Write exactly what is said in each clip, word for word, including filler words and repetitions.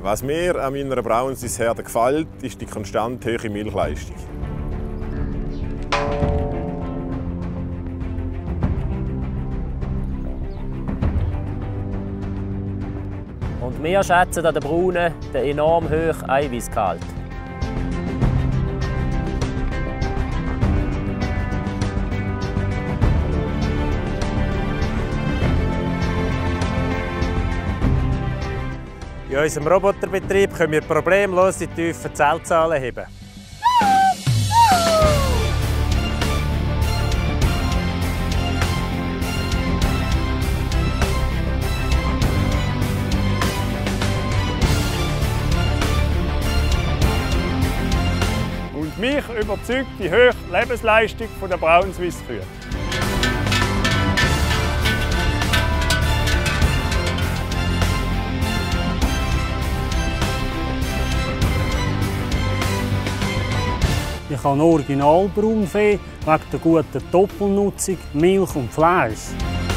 Was mir an meiner Braunswissherde gefällt, ist die konstant hohe Milchleistung. Und wir schätzen an den Braunen den enorm hohen Eiweißgehalt. In unserem Roboterbetrieb können wir problemlos die tiefen Zellzahlen heben. Und mich überzeugt die hohe Lebensleistung der Braunswiss-Kühe. Ich habe Original-Braunvieh wegen der guten Doppelnutzung Milch und Fleisch.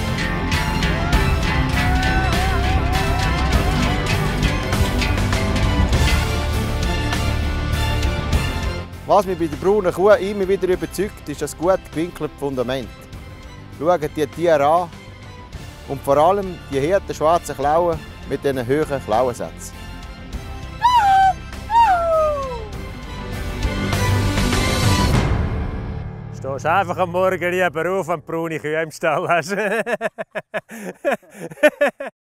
Was mich bei der braunen Kuh immer wieder überzeugt, ist das gut gewinkelte Fundament. Schaut die Tiere an und vor allem die harten schwarzen Klauen mit diesen hohen Klauensätzen. Du stehst einfach am Morgen lieber auf, wenn du braune Kühe im Stall hast.